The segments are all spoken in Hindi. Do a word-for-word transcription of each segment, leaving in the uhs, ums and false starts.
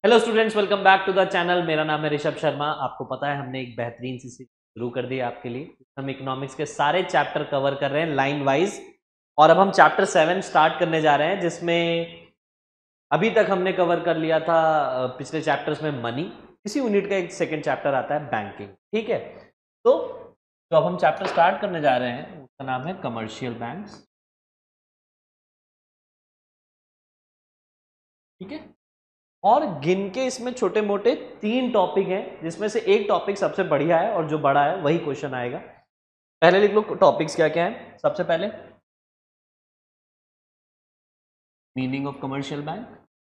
Hello students, welcome back to the channel. मेरा नाम है ऋषभ शर्मा। आपको पता है हमने एक बेहतरीन सी सीरीज शुरू कर दी है आपके लिए। हम इकोनॉमिक्स के सारे चैप्टर कवर कर रहे हैं लाइन वाइज, और अब हम चैप्टर सेवन स्टार्ट करने जा रहे हैं, जिसमें अभी तक हमने कवर कर लिया था पिछले चैप्टर्स में मनी। इसी यूनिट का एक सेकेंड चैप्टर आता है बैंकिंग। ठीक है, तो जो अब हम चैप्टर स्टार्ट करने जा रहे हैं उसका नाम है कमर्शियल बैंक्स। ठीक है, और गिन के इसमें छोटे मोटे तीन टॉपिक हैं, जिसमें से एक टॉपिक सबसे बढ़िया है और जो बड़ा है वही क्वेश्चन आएगा। पहले लिख लो टॉपिक्स क्या क्या है। सबसे पहले मीनिंग ऑफ कमर्शियल बैंक,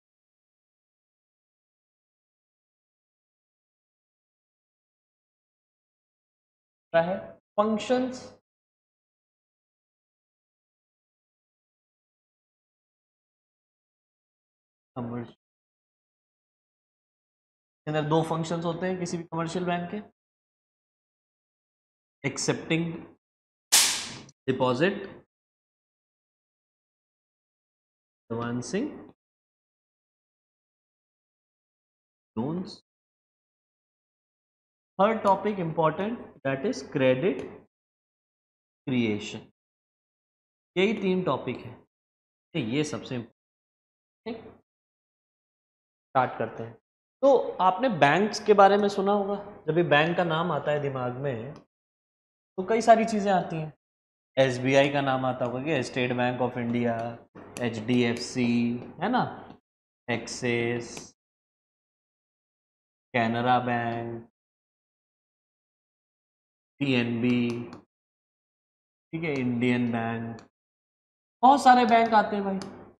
क्या है फंक्शंस, कमर्शियल के अंदर दो फंक्शंस होते हैं किसी भी कमर्शियल बैंक के, accepting deposit, advancing loans. Third topic important, that is credit creation. यही तीन टॉपिक है, ये सबसे इंपॉर्टेंट। स्टार्ट करते हैं। तो आपने बैंक्स के बारे में सुना होगा। जब भी बैंक का नाम आता है दिमाग में तो कई सारी चीज़ें आती हैं। एस बी आई का नाम आता होगा कि State Bank of India, H D F C है ना, Axis, Canara bank, P N B, ठीक है, इंडियन बैंक, बहुत सारे बैंक आते हैं भाई।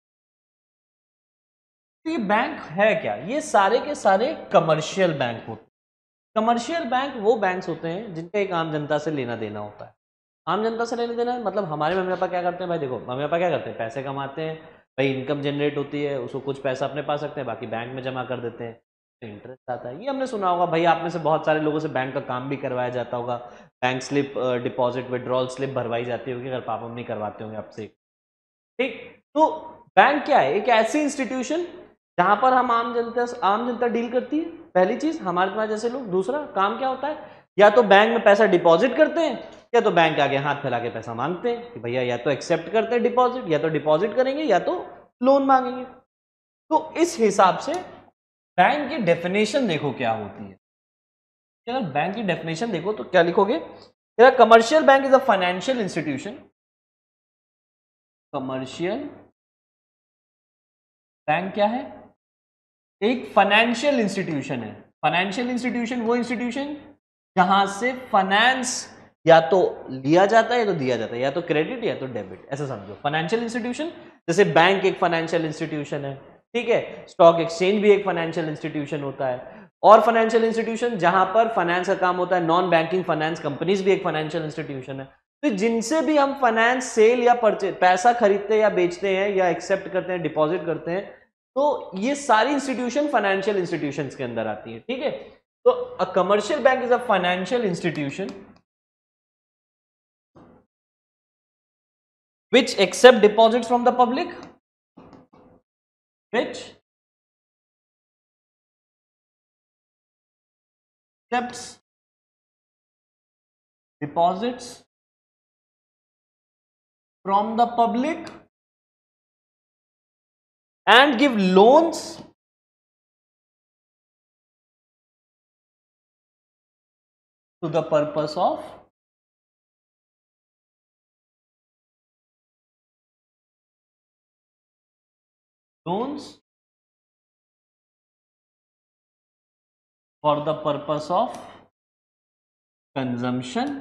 तो ये बैंक है क्या? ये सारे के सारे कमर्शियल बैंक होते हैं। कमर्शियल बैंक वो बैंक्स होते हैं जिनका एक आम जनता से लेना देना होता है। आम जनता से लेना देना मतलब हमारे मम्मी पापा क्या करते हैं भाई, देखो मम्मी पापा क्या करते हैं, पैसे कमाते हैं भाई, इनकम जनरेट होती है, उसको कुछ पैसा अपने पास रखते हैं, बाकी बैंक में जमा कर देते हैं, तो इंटरेस्ट आता है। ये हमने सुना होगा भाई। आप में से बहुत सारे लोगों से बैंक का काम भी करवाया जाता होगा। Bank slip, deposit withdrawal slip भरवाई जाती होगी अगर पापा मम्मी करवाते होंगे आपसे। ठीक, तो बैंक क्या है? एक ऐसी इंस्टीट्यूशन जहां पर हम आम जनता आम जनता डील करती है। पहली चीज, हमारे पास जैसे लोग। दूसरा काम क्या होता है, या तो बैंक में पैसा डिपॉजिट करते हैं, या तो बैंक आगे हाथ फैला के पैसा मांगते हैं कि भैया या तो एक्सेप्ट करते हैं डिपॉजिट, या तो डिपॉजिट करेंगे, या तो लोन मांगेंगे। तो इस हिसाब से बैंक की डेफिनेशन देखो क्या होती है। अगर बैंक की डेफिनेशन देखो तो क्या लिखोगे? Commercial bank is a financial institution. Commercial bank क्या है? एक फाइनेंशियल इंस्टीट्यूशन है। फाइनेंशियल इंस्टीट्यूशन वो इंस्टीट्यूशन जहां से फाइनेंस या तो लिया जाता है या तो दिया जाता है, या तो क्रेडिट या तो डेबिट, ऐसा समझो। फाइनेंशियल इंस्टीट्यूशन, जैसे बैंक एक फाइनेंशियल इंस्टीट्यूशन है, ठीक है, स्टॉक एक्सचेंज भी एक फाइनेंशियल इंस्टीट्यूशन होता है। और फाइनेंशियल इंस्टीट्यूशन जहां पर फाइनेंस का काम होता है, नॉन बैंकिंग फाइनेंस कंपनीज भी एक फाइनेंशियल इंस्टीट्यूशन है। तो जिनसे भी हम फाइनेंस, सेल या परचेज, पैसा खरीदते या बेचते हैं या एक्सेप्ट करते हैं, डिपॉजिट करते हैं, तो ये सारी इंस्टीट्यूशन फाइनेंशियल इंस्टीट्यूशंस के अंदर आती है। ठीक है, तो a commercial bank is a financial institution which accept deposits from the public, which accepts deposits from the public and give loans to the purpose of loans for the purpose of consumption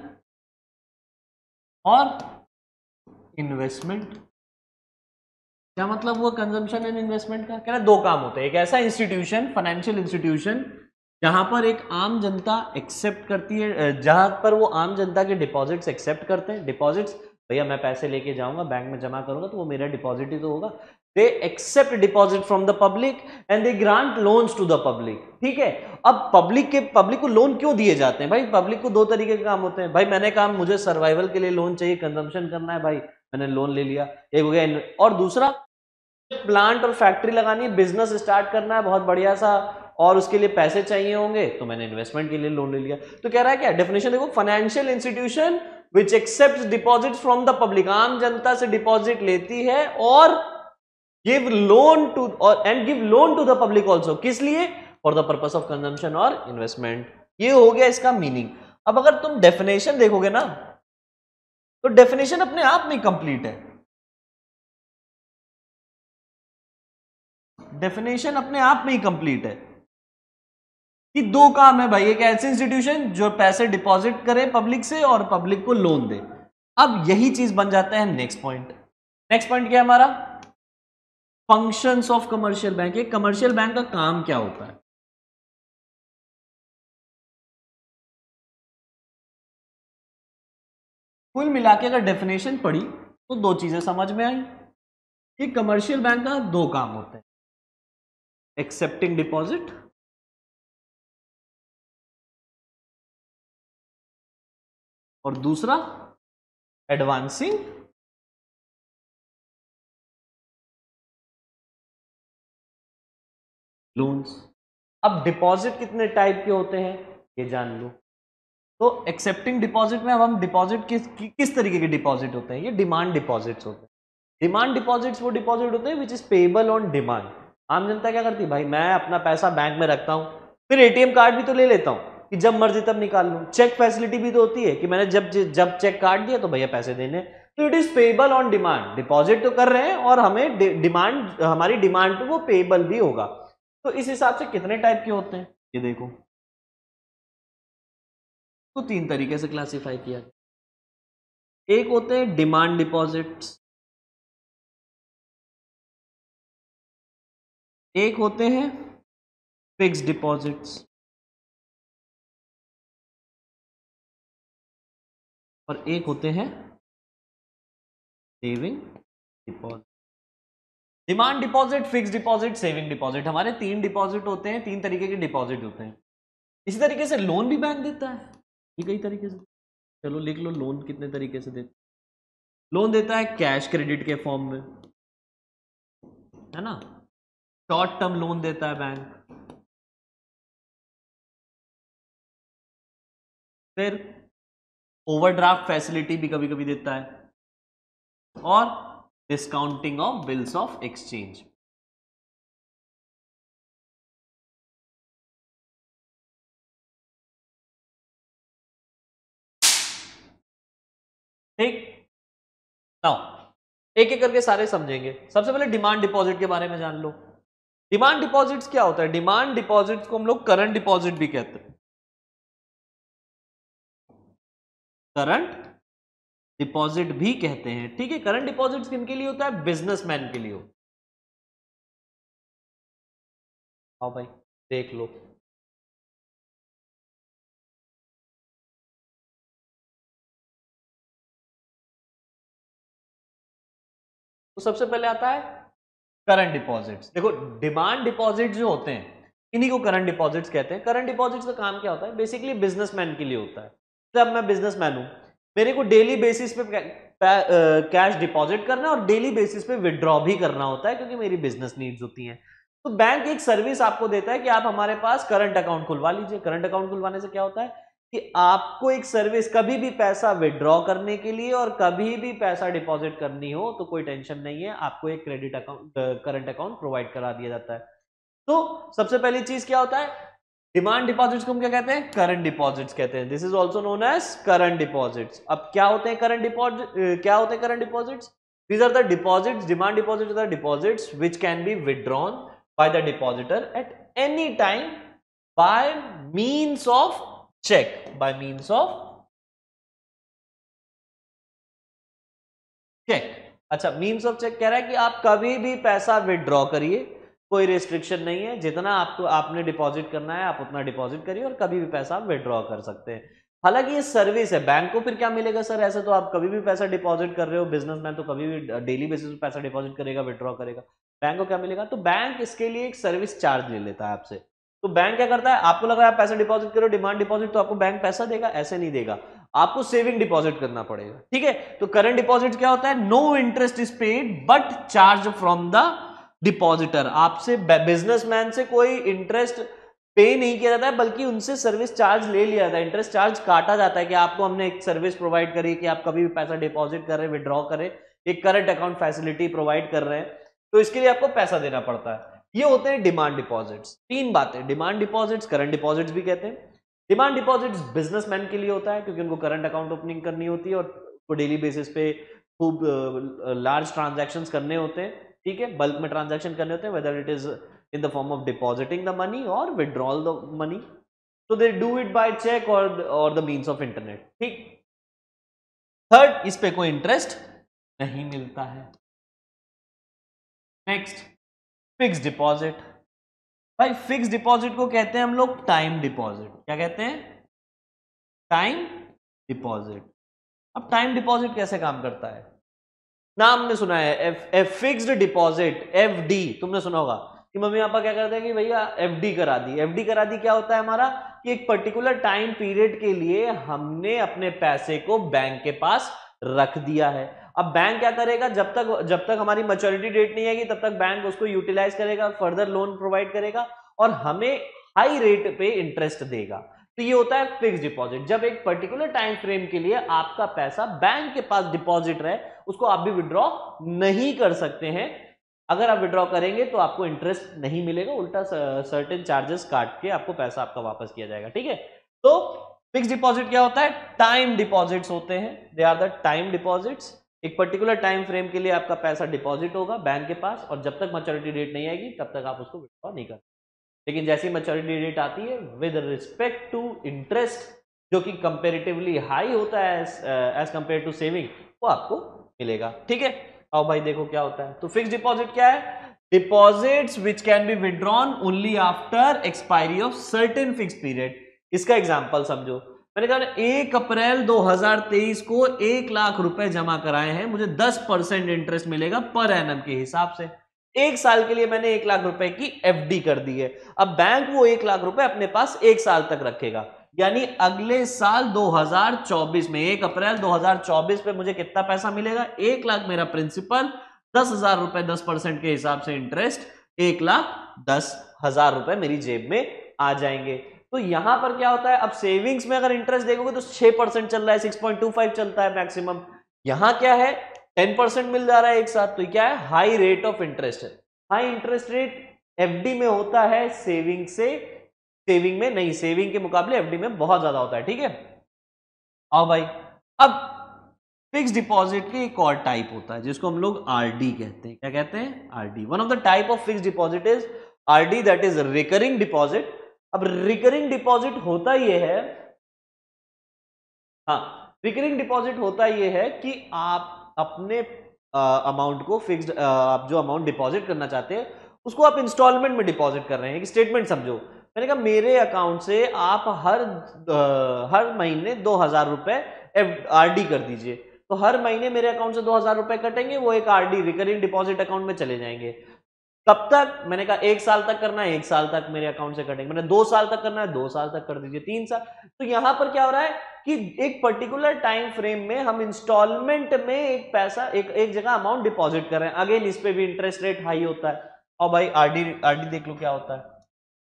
और इन्वेस्टमेंट। क्या मतलब हुआ कंजम्पशन एंड इन्वेस्टमेंट का? कह रहा दो काम होते हैं। एक ऐसा इंस्टीट्यूशन, फाइनेंशियल इंस्टीट्यूशन, जहां पर एक आम जनता एक्सेप्ट करती है, जहां पर वो आम जनता के डिपॉजिट्स एक्सेप्ट करते हैं। डिपॉजिट्स, भैया मैं पैसे लेके जाऊंगा बैंक में जमा करूंगा तो वो मेरा डिपॉजिट ही तो होगा। They accept deposit from the public and they grant loans to the public. ठीक है, अब पब्लिक के पब्लिक को लोन क्यों दिए जाते हैं भाई? पब्लिक को दो तरीके के काम होते हैं भाई। मैंने काम, मुझे सर्वाइवल के लिए लोन चाहिए, कंजम्पशन करना है भाई, मैंने लोन ले लिया, एक हो गया। और दूसरा, प्लांट और फैक्ट्री लगानी है, बिजनेस स्टार्ट करना है बहुत बढ़िया सा, और उसके लिए पैसे चाहिए होंगे तो मैंने इन्वेस्टमेंट के लिए लोन ले लिया। तो कह रहा है क्या डेफिनेशन देखो, financial institution which accepts deposits from the public, आम जनता से डिपॉजिट लेती है और गिव लोन टू और and give loan to the public also, किस लिए? For the purpose of consumption और इन्वेस्टमेंट। ये हो गया इसका मीनिंग। अब अगर तुम डेफिनेशन देखोगे ना तो डेफिनेशन अपने आप में कंप्लीट है, डेफिनेशन अपने आप में ही कंप्लीट है कि दो काम है भाई, एक ऐसी इंस्टीट्यूशन जो पैसे डिपॉजिट करे पब्लिक से और पब्लिक को लोन दे। अब यही चीज बन जाता है नेक्स्ट पॉइंट। नेक्स्ट पॉइंट क्या है हमारा? Functions of commercial bank. एक कमर्शियल बैंक का काम क्या होता है? कुल मिला के अगर डेफिनेशन पढ़ी तो दो चीजें समझ में आई कि कमर्शियल बैंक का दो काम होते हैं, एक्सेप्टिंग डिपॉजिट और दूसरा एडवांसिंग लोन्स। अब डिपॉजिट कितने टाइप के होते हैं ये जान लो। तो एक्सेप्टिंग डिपॉजिट में अब हम डिपॉजिट किस कि, किस तरीके के डिपॉजिट होते हैं? ये डिमांड डिपॉजिट्स होते हैं। डिमांड डिपॉजिट्स वो डिपॉजिट होते हैं which is payable on demand. आम जनता क्या करती है भाई, मैं अपना पैसा बैंक में रखता हूं, फिर एटीएम कार्ड भी तो ले लेता हूं कि जब मर्जी तब निकाल लूं। चेक फैसिलिटी भी तो होती है कि मैंने जब जब चेक काट दिया तो भैया पैसे देने। तो it is payable on demand, deposit तो कर रहे हैं और हमें डिमांड, हमारी डिमांड पे वो पेबल भी होगा। तो इस हिसाब से कितने टाइप के होते हैं ये देखो, तो तीन तरीके से क्लासिफाई किया गया। एक होते हैं डिमांड डिपॉजिट्स, एक होते हैं फिक्स्ड डिपॉजिट्स और एक होते हैं saving deposit. Demand deposit, fixed deposit, saving deposit, हमारे तीन डिपॉजिट होते हैं, तीन तरीके के डिपॉजिट होते हैं। इसी तरीके से लोन भी बैंक देता है, ये कई तरीके से। चलो लिख लो लोन कितने तरीके से देता। लोन देता है कैश क्रेडिट के फॉर्म में, है ना, शॉर्ट टर्म लोन देता है बैंक, फिर ओवरड्राफ्ट फैसिलिटी भी कभी कभी देता है, और discounting of bills of exchange. ठीक, नाउ एक एक करके सारे समझेंगे। सबसे पहले डिमांड डिपॉजिट के बारे में जान लो। डिमांड डिपॉजिट्स क्या होता है? डिमांड डिपॉजिट्स को हम लोग करंट डिपॉजिट भी कहते हैं। करंट डिपॉजिट भी कहते हैं, ठीक है। करंट डिपॉजिट किनके लिए होता है? बिजनेसमैन के लिए होता है। आओ भाई देख लो, तो सबसे पहले आता है करंट डिपॉजिट्स। देखो डिमांड डिपॉजिट जो होते हैं इन्हीं को करंट डिपॉजिट्स कहते हैं। करंट डिपॉजिट्स का काम क्या होता है? बेसिकली बिजनेसमैन के लिए होता है। जब मैं बिजनेसमैन हूं, मेरे को डेली बेसिस पे कैश डिपॉजिट करना है और डेली बेसिस पे विड्रॉ भी करना होता है क्योंकि मेरी बिजनेस नीड्स होती हैं। तो बैंक एक सर्विस आपको देता है कि आप हमारे पास करंट अकाउंट खुलवा लीजिए। करंट अकाउंट खुलवाने से क्या होता है कि आपको एक सर्विस, कभी भी पैसा विड्रॉ करने के लिए और कभी भी पैसा डिपॉजिट करनी हो तो कोई टेंशन नहीं है, आपको एक credit account, current account provide करा दिया जाता है। तो सबसे पहली चीज क्या होता है? डिमांड डिपॉजिट्स को हम क्या कहते हैं? करंट डिपॉजिट्स कहते हैं। This is also known as current deposits. अब क्या होते हैं करंट डिपॉजिट? क्या होते हैं current deposits? These are the deposits, demand deposits are deposits which can be withdrawn by the depositor at any time by means of check, by means of check। अच्छा, means of check कह रहा है कि आप कभी भी पैसा विड्रॉ करिए, कोई रेस्ट्रिक्शन नहीं है। जितना आपको आपने डिपॉजिट करना है आप उतना डिपॉजिट करिए और कभी भी पैसा आप विड्रॉ कर सकते हैं। हालांकि ये सर्विस है। बैंक को फिर क्या मिलेगा सर? ऐसे तो आप कभी भी पैसा डिपॉजिट कर रहे हो, बिजनेसमैन तो कभी भी डेली बेसिस पे पैसा डिपॉजिट करेगा, विड्रॉ करेगा। बैंक को क्या मिलेगा? तो बैंक इसके लिए एक सर्विस चार्ज ले लेता है आपसे। तो बैंक क्या करता है? आपको लग रहा है पैसा डिपॉजिट करो डिमांड डिपॉजिट, तो आपको बैंक पैसा देगा? ऐसे नहीं देगा, आपको सेविंग डिपॉजिट करना पड़ेगा, ठीक है। तो करंट डिपॉजिट क्या होता है? No interest is paid but charge from the depositor. आपसे बिजनेसमैन से कोई इंटरेस्ट पे नहीं किया जाता है, बल्कि उनसे सर्विस चार्ज ले लिया जाता है, इंटरेस्ट चार्ज काटा जाता है कि आपको हमने एक सर्विस प्रोवाइड करी कि आप कभी भी पैसा डिपॉजिट कर रहे हैं, विड्रॉ करें, एक करंट अकाउंट फैसिलिटी प्रोवाइड कर रहे हैं, तो इसके लिए आपको पैसा देना पड़ता है। ये होते हैं डिमांड डिपॉजिट्स। तीन बातें, डिमांड डिपॉजिट्स, करंट डिपॉजिट्स भी कहते हैं। डिमांड डिपॉजिट्स बिजनेसमैन के लिए होता है क्योंकि उनको करंट अकाउंट ओपनिंग करनी होती है और डेली बेसिस पे खूब लार्ज ट्रांजैक्शंस करने होते हैं, ठीक है, बल्क में ट्रांजैक्शन करने होते हैं, whether it is in the form of depositing the money or withdrawal the money, so they do it by check or or the means of internet, ठीक। थर्ड, इस पे कोई इंटरेस्ट नहीं मिलता है। Next, fix deposit. भाई फिक्स डिपॉजिट को कहते हैं हम लोग टाइम डिपॉजिट। क्या कहते हैं? Time deposit. अब टाइम डिपॉजिट कैसे काम करता है? नाम ने सुना है, F fixed deposit, F D, तुमने सुना होगा कि मम्मी पापा क्या करते हैं कि भैया एफडी करा दी। एफडी करा दी क्या होता है हमारा, कि एक पर्टिकुलर टाइम पीरियड के लिए हमने अपने पैसे को बैंक के पास रख दिया है। अब बैंक क्या करेगा, जब तक जब तक हमारी मैच्योरिटी डेट नहीं आएगी तब तक बैंक उसको यूटिलाइज करेगा, फर्दर लोन प्रोवाइड करेगा और हमें हाई रेट पे इंटरेस्ट देगा। तो ये होता है फिक्स डिपॉजिट। जब एक पर्टिकुलर टाइम फ्रेम के लिए आपका पैसा बैंक के पास डिपॉजिट रहे, उसको आप भी विड्रॉ नहीं कर सकते हैं। अगर आप विड्रॉ करेंगे तो आपको इंटरेस्ट नहीं मिलेगा, उल्टा सर्टेन चार्जेस काट के आपको पैसा आपका वापस किया जाएगा, ठीक है। तो फिक्स डिपॉजिट क्या होता है? टाइम डिपॉजिट्स होते हैं, they are the time deposits. एक पर्टिकुलर टाइम फ्रेम के लिए आपका पैसा डिपॉजिट होगा बैंक के पास और जब तक मैच्योरिटी डेट नहीं आएगी तब तक आप उसको विड्रॉ नहीं कर सकते। लेकिन जैसी मैच्योरिटी डेट आती है, विद रिस्पेक्ट टू इंटरेस्ट जो कि कंपेरेटिवली हाई होता है एज कंपेयर टू सेविंग, वो आपको मिलेगा, ठीक है। आओ भाई देखो क्या होता है। तो फिक्स डिपॉजिट क्या है? Deposits which can be withdrawn only after expiry of certain fix period. इसका एग्जांपल समझो, मैंने कहा एक अप्रैल दो हज़ार तेईस को एक लाख रुपए जमा कराए हैं, मुझे दस परसेंट इंटरेस्ट मिलेगा पर एनम के हिसाब से। एक साल के लिए मैंने एक लाख रुपए की एफडी कर दी है। अब बैंक वो एक लाख रुपए अपने पास एक साल तक रखेगा, यानी अगले साल दो हज़ार चौबीस में एक अप्रैल दो हज़ार चौबीस पे मुझे कितना पैसा मिलेगा? एक लाख मेरा प्रिंसिपल, दस हजार रुपए दस परसेंट के हिसाब से इंटरेस्ट, एक लाख दस हजार रुपए मेरी जेब में आ जाएंगे। तो यहां पर क्या होता है, अब सेविंग्स में अगर इंटरेस्ट देखोगे तो छह परसेंट चल रहा है, सिक्स पॉइंट टू फाइव चलता है मैक्सिमम। यहां क्या है, टेन परसेंट मिल जा रहा है एक साथ, तो क्या है? हाई रेट ऑफ इंटरेस्ट है। हाई इंटरेस्ट रेट एफडी में होता है, सेविंग से सेविंग में नहीं, सेविंग के मुकाबले एफडी में बहुत ज्यादा होता है, ठीक है। आओ भाई, अब फिक्स डिपॉजिट की एक और टाइप होता है जिसको हम लोग आरडी कहते हैं। क्या कहते हैं? RD. One of the type of fix deposit is RD, that is recurring deposit. अब रिकरिंग डिपॉजिट होता यह है, हाँ, रिकरिंग डिपॉजिट होता यह है कि आप अपने अमाउंट को फिक्स्ड, आप जो अमाउंट डिपॉजिट करना चाहते हैं उसको आप इंस्टॉलमेंट में डिपॉजिट कर रहे हैं। एक स्टेटमेंट समझो, मैंने कहा मेरे अकाउंट से आप हर आ, हर महीने दो हजार रुपए आरडी कर दीजिए, तो हर महीने मेरे अकाउंट से दो हजार रुपए कटेंगे, वो एक आरडी रिकरिंग डिपॉजिट अकाउंट में चले जाएंगे। कब तक? मैंने कहा एक साल तक करना है, एक साल तक मेरे अकाउंट से कटेंगे। मैंने दो साल तक करना है, दो साल तक कर दीजिए, तीन साल। तो यहां पर क्या हो रहा है कि एक पर्टिकुलर टाइम फ्रेम में हम इंस्टॉलमेंट में एक पैसा एक एक जगह अमाउंट डिपॉजिट कर रहे हैं। अगेन इस पे भी इंटरेस्ट रेट हाई होता है। और भाई आरडी आरडी देख लो क्या होता है।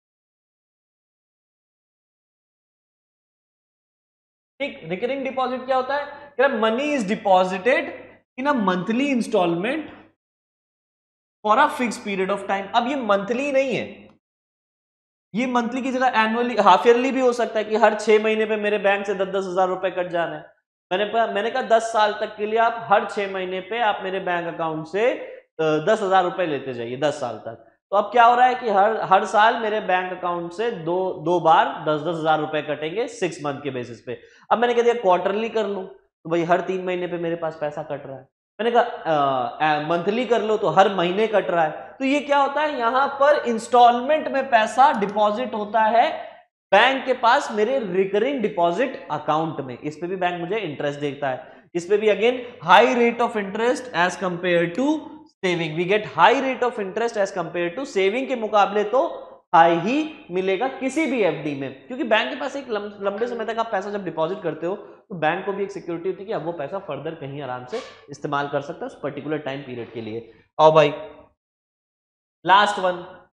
ठीक, रिकरिंग डिपॉजिट क्या होता है? Money is deposited in a monthly instalment for a fix period of time. अब ये मंथली नहीं है, ये मंथली की जगह एनुअली, हाफ ईयरली भी हो सकता है कि हर छह महीने पे मेरे बैंक से दस दस हजार रुपए कट जाना है। मैंने मैंने कहा दस साल तक के लिए आप हर छह महीने पे आप मेरे बैंक अकाउंट से दस हजार रुपए लेते जाइए दस साल तक। तो अब क्या हो रहा है कि हर हर साल मेरे बैंक अकाउंट से दो दो बार दस दस हजार रुपए कटेंगे सिक्स मंथ के बेसिस पे। अब मैंने कह दिया क्वार्टरली कर लूं, तो भाई हर तीन महीने पे मेरे पास पैसा कट रहा है। मैंने कहा मंथली कर लो तो हर महीने कट रहा है। तो ये क्या होता है, यहां पर इंस्टॉलमेंट में पैसा डिपॉजिट होता है बैंक के पास मेरे रिकरिंग डिपॉजिट अकाउंट में। इस पे भी बैंक मुझे इंटरेस्ट देता है, इस पे भी again high rate of interest as compare to saving. We get high rate of interest as compare to saving के मुकाबले तो हाई ही मिलेगा किसी भी एफडी में, क्योंकि बैंक के पास एक लंबे समय तक आप पैसा जब डिपॉजिट करते हो तो बैंक को भी एक सिक्योरिटी होती है कि अब वो पैसा फर्दर कहीं आराम से इस्तेमाल कर सकता है उस पर्टिकुलर टाइम पीरियड के लिए। और भाई लास्ट वन,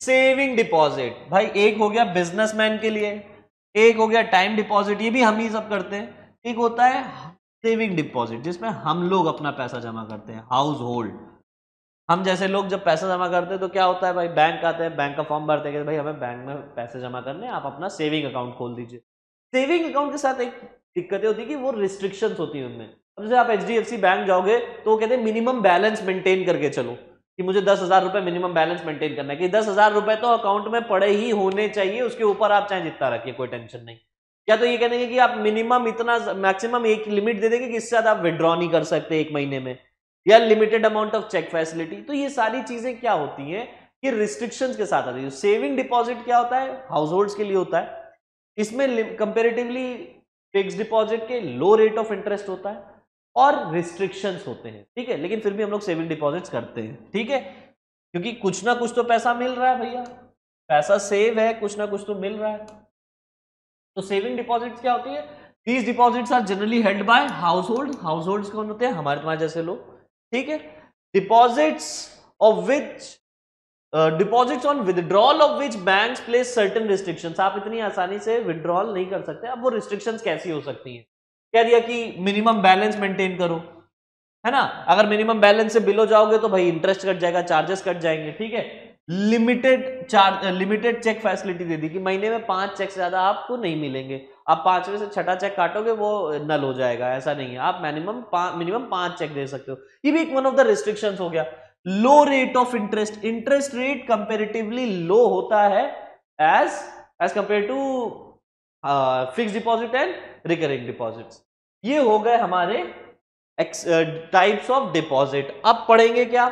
सेविंग डिपॉजिट, भाई एक हो गया बिजनेसमैन के लिए, एक हो गया टाइम डिपॉजिट, ये भी हम ही सब करते हैं। एक होता है सेविंग डिपॉजिट जिसमें हम लोग अपना पैसा जमा करते हैं, हाउस होल्ड। हम जैसे लोग जब पैसा जमा करते हैं तो क्या होता है भाई, बैंक आते हैं, बैंक का फॉर्म भरते हैं कि भाई हमें बैंक में पैसे जमा करने हैं, आप अपना सेविंग अकाउंट खोल दीजिए। सेविंग अकाउंट के साथ एक दिक्कतें होती है कि वो रिस्ट्रिक्शंस होती है उनमें। अब जैसे आप H D F C bank जाओगे तो वो कहते हैं मिनिमम बैलेंस मेंटेन करके चलो, कि मुझे दस हजार रुपए मिनिमम बैलेंस मेंटेन करना है, कि दस हजार रुपए तो अकाउंट में पड़े ही होने चाहिए, उसके ऊपर आप चाहे जितना रखिए कोई टेंशन नहीं। या तो ये कहते हैं कि आप मिनिमम इतना, मैक्सिमम एक लिमिट दे देंगे कि इससे ज्यादा आप विड्रॉ नहीं कर सकते एक महीने में, या limited amount of cheque facility. तो ये सारी चीजें क्या होती हैं कि रिस्ट्रिक्शंस के साथ आती है। सेविंग डिपॉजिट क्या होता है, हाउस होल्ड्स के लिए होता है, इसमें कंपेरेटिवली फिक्स डिपॉजिट के लो रेट ऑफ इंटरेस्ट होता है और रिस्ट्रिक्शंस होते हैं, ठीक है। लेकिन फिर भी हम लोग सेविंग डिपॉजिट्स करते हैं, ठीक है, क्योंकि कुछ ना कुछ तो पैसा मिल रहा है भैया, पैसा सेव है, कुछ ना कुछ तो मिल रहा है। तो सेविंग डिपॉजिट्स क्या होती है, these deposits are generally held by household. Households कौन होते हैं, हमारे तुम्हारे जैसे लोग, ठीक है। Deposits of which deposits on withdrawal of which banks place certain restrictions. आप इतनी आसानी से विदड्रॉल नहीं कर सकते। अब वो रिस्ट्रिक्शंस कैसी हो सकती हैं, कह दिया कि मिनिमम बैलेंस मेंटेन करो, है ना, अगर मिनिमम बैलेंस से बिलो जाओगे तो भाई इंटरेस्ट कट जाएगा, चार्जेस कट जाएंगे, ठीक है। Limited charge, limited cheque facility दे दी कि महीने में पांच चेक से ज्यादा आपको नहीं मिलेंगे, आप पांचवें से छठा चेक काटोगे वो नल हो जाएगा, ऐसा नहीं है, आप मिनिमम मिनिमम पांच चेक दे सकते हो। ये भी एक वन ऑफ द रिस्ट्रिक्शंस हो गया। Low rate of interest, interest rate comparatively low होता है as as compare to fix deposit and recurring deposits. ये हो गए हमारे टाइप्स ऑफ डिपॉजिट। अब पढ़ेंगे क्या,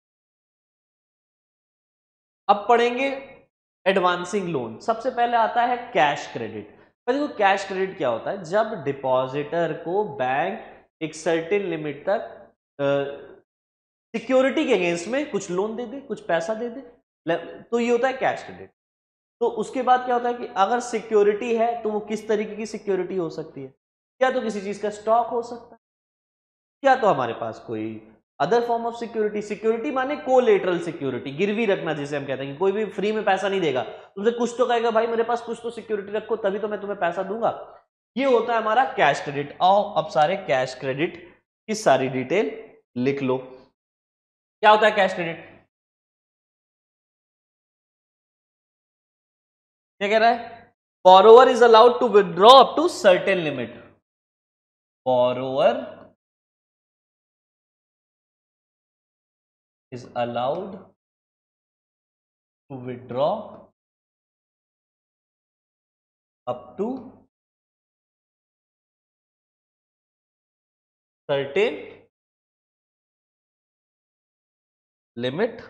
अब पढ़ेंगे एडवांसिंग लोन। सबसे पहले आता है कैश क्रेडिट। देखो कैश क्रेडिट क्या होता है, जब डिपॉजिटर को बैंक एक सर्टेन लिमिट तक सिक्योरिटी के अगेंस्ट में कुछ लोन दे दे, कुछ पैसा दे दे, तो ये होता है कैश क्रेडिट। तो उसके बाद क्या होता है कि अगर सिक्योरिटी है तो वो किस तरीके की सिक्योरिटी हो सकती है, या तो किसी चीज का स्टॉक हो सकता है, या तो हमारे पास कोई other form of security. Security माने कोलेटरल सिक्योरिटी, गिरवी रखना जिसे हम कहते हैं कि कोई भी फ्री में पैसा नहीं देगा, तुमसे कुछ तो कहेगा भाई मेरे पास कुछ तो सिक्योरिटी रखो तभी तो मैं तुम्हें पैसा दूंगा। ये होता है हमारा कैश क्रेडिट। आओ अब सारे कैश क्रेडिट की सारी डिटेल लिख लो। क्या होता है कैश क्रेडिट, क्या कह रहा है, borrower is allowed to withdraw up to certain limit. Borrower is allowed to withdraw up to certain limit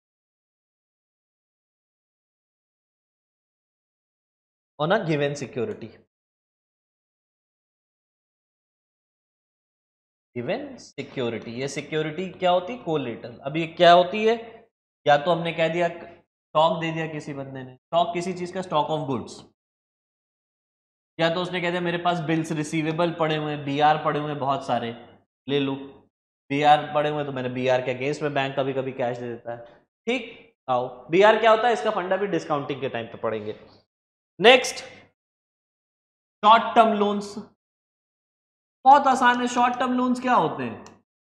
on a given security. Given security, ये सिक्योरिटी क्या होती है, कोलेटरल। अब ये क्या होती है, या तो हमने कह दिया स्टॉक दे दिया किसी बंदे ने, स्टॉक किसी चीज का, स्टॉक ऑफ गुड्स, या तो उसने कह दिया मेरे पास बिल्स रिसीवेबल पड़े हुए हैं, बी आर पड़े हुए हैं बहुत सारे, ले लो, बी आर पड़े हुए हैं तो मैंने बी आर के अगेंस्ट में बैंक कभी कभी कैश दे देता है, ठीक। आओ बी आर क्या होता है, इसका फंडा भी डिस्काउंटिंग के टाइम पे पढ़ेंगे। नेक्स्ट शॉर्ट टर्म लोन्स, बहुत आसान है। शॉर्ट टर्म लोन्स क्या होते हैं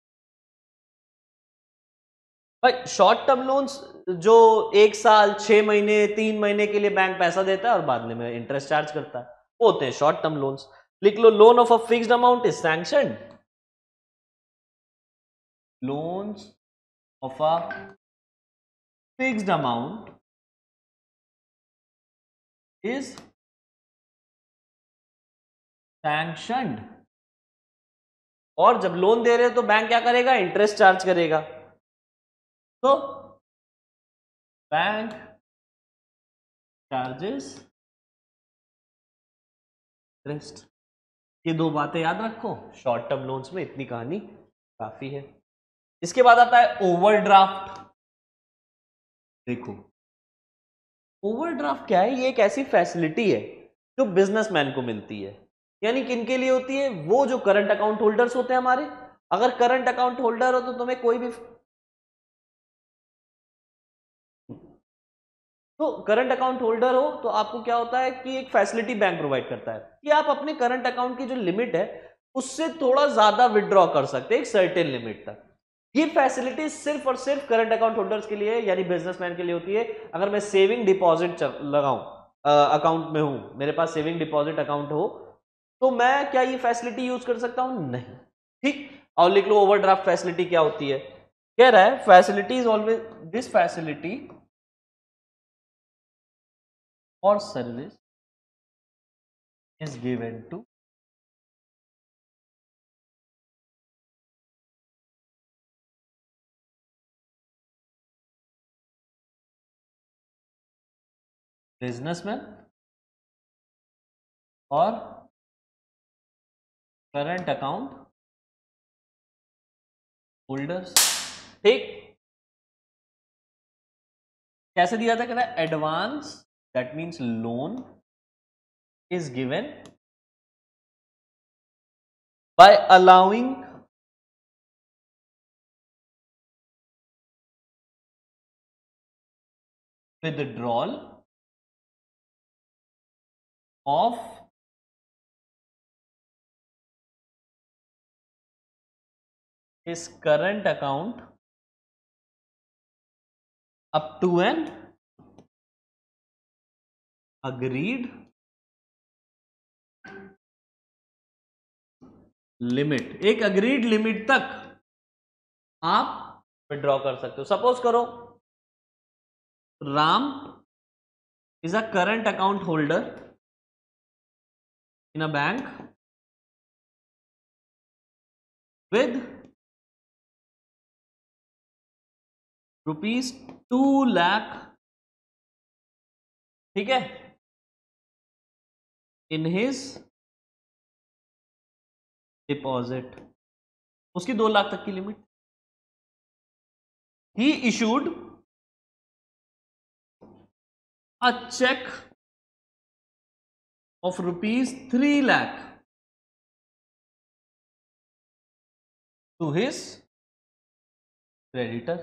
भाई, शॉर्ट टर्म लोन्स जो एक साल, छह महीने, तीन महीने के लिए बैंक पैसा देता है और बाद में इंटरेस्ट चार्ज करता है, वो होते हैं शॉर्ट टर्म लोन्स। लिख लो, loan of a fixed amount is sanctioned, loans of a fixed amount is sanctioned. और जब लोन दे रहे हो तो बैंक क्या करेगा, इंटरेस्ट चार्ज करेगा, तो बैंक चार्जेस इंटरेस्ट। ये दो बातें याद रखो, शॉर्ट टर्म लोन्स में इतनी कहानी काफी है। इसके बाद आता है ओवरड्राफ्ट। देखो ओवरड्राफ्ट क्या है, ये एक ऐसी फैसिलिटी है जो बिजनेसमैन को मिलती है, यानी किनके लिए होती है, वो जो करंट अकाउंट होल्डर्स होते हैं हमारे। अगर करंट अकाउंट होल्डर हो तो तुम्हें कोई भी तो करंट अकाउंट होल्डर हो तो आपको क्या होता है कि एक फैसिलिटी बैंक प्रोवाइड करता है कि आप अपने करंट अकाउंट की जो लिमिट है उससे थोड़ा ज्यादा विड्रॉ कर सकते हैं एक सर्टेन लिमिट तक। ये फैसिलिटी सिर्फ और सिर्फ करंट अकाउंट होल्डर्स के लिए यानी बिजनेसमैन के लिए होती है। अगर मैं सेविंग डिपॉजिट लगाऊं अकाउंट में हूं, मेरे पास सेविंग डिपॉजिट अकाउंट हो, तो मैं क्या ये फैसिलिटी यूज कर सकता हूं? नहीं। ठीक, और लिख लो ओवरड्राफ्ट फैसिलिटी क्या होती है। कह रहा है facility is always this facility और service is given to businessman और करंट अकाउंट होल्डर्स। ठीक, कैसे दिया था? कहता है advance that means loan is given by allowing withdrawal of his current account up to an agreed limit. एक अग्रीड लिमिट तक आप विड्रॉ कर सकते हो। सपोज करो Ram is a current account holder in a bank with rupees two lakh, ठीक है, in his deposit, उसकी दो लाख तक की limit. he issued a check of rupees three lakh to his creditor।